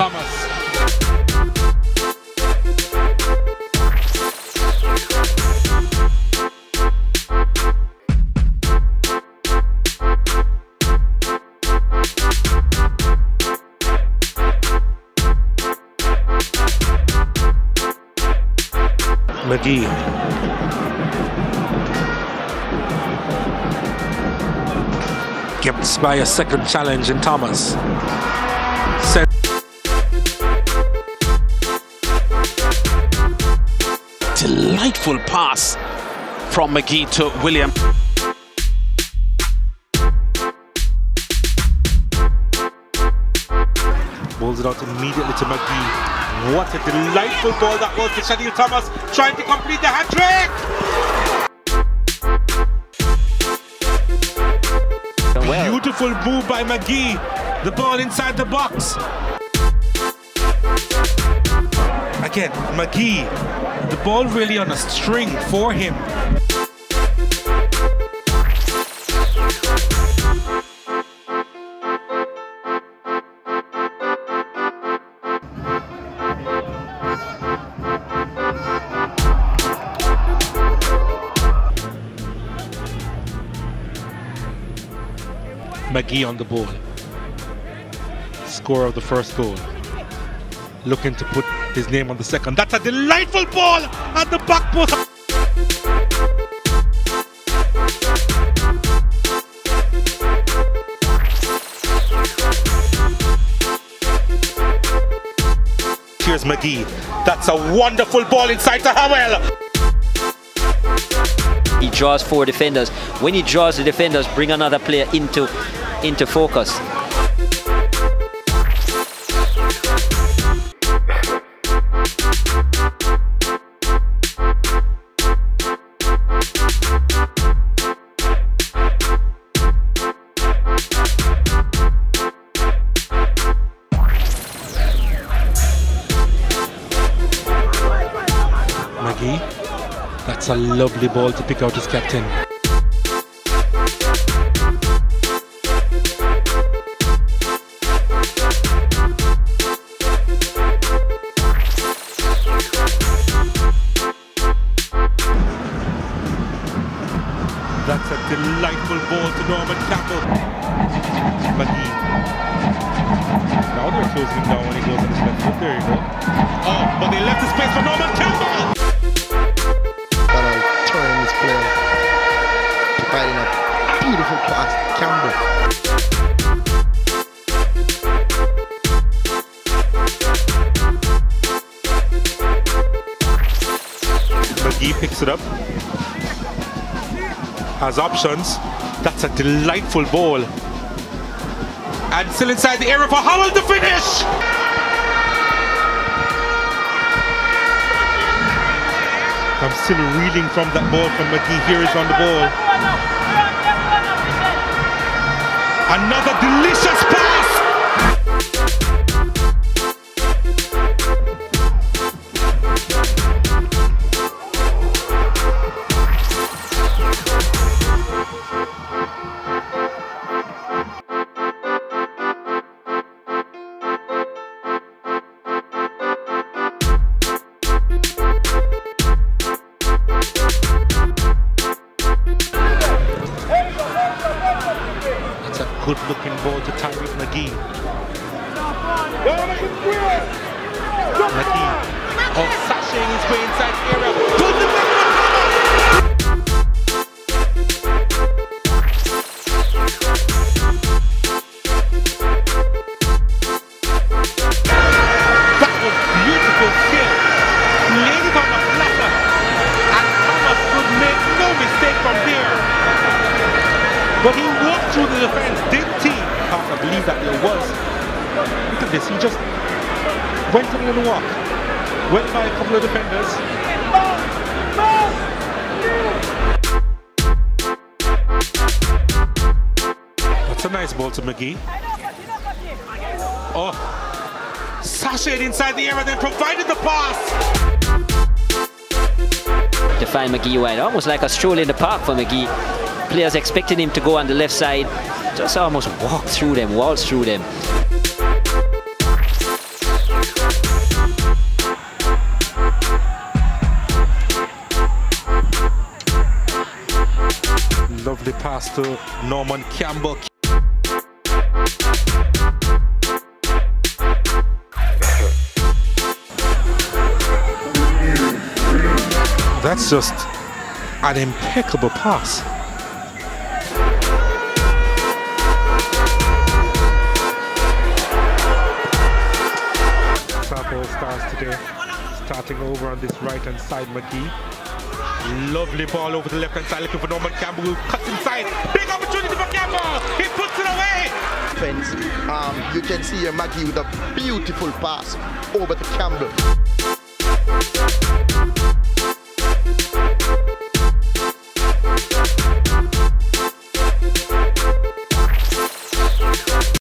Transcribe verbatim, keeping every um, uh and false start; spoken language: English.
Thomas. McGee. Gives by a second challenge in Thomas. Set. Delightful pass from McGee to William. Balls it out immediately to McGee. What a delightful ball that was to Shadil Thomas, trying to complete the hat-trick! Well. Beautiful move by McGee. The ball inside the box. Again, McGee. The ball really on a string for him. McGee on the ball. Scorer of the first goal. Looking to put his name on the second. That's a delightful ball at the back post. Here's McGee. That's a wonderful ball inside to Howell. He draws four defenders. When he draws the defenders, bring another player into, into focus. McGee. That's a lovely ball to pick out his captain. That's a delightful ball to Norman Campbell. McGee. Now they're closing him down when he goes on his left foot. There you go. Oh, but they left the space for Norman Campbell! Player providing a beautiful pass to Campbell. McGee picks it up, has options. That's a delightful ball, and still inside the area for Howell to finish. I'm still reeling from that ball from McGee. Here is on the ball. Another delicious pass! Good looking ball to Tyreek McGee. McGee. Oh, sashaying his way inside the area. Put the back That was beautiful skill. Laid it on the platter. And Thomas could make no mistake from there. But he walked through the defense, didn't he? I can't believe that there was. Look at this, he just went in and walked. Went by a couple of defenders. That's a nice ball to McGee. Oh, sashayed inside the area, then provided the pass. To find McGee wide, almost like a stroll in the park for McGee. Players expecting him to go on the left side, just almost walk through them, waltz through them. Lovely pass to Norman Campbell. That's just an impeccable pass. South All Stars today, starting over on this right hand side. McGee, lovely ball over the left hand side, looking for Norman Campbell, who cuts inside. Big opportunity for Campbell. He puts it away. Um, you can see here McGee with a beautiful pass over to Campbell.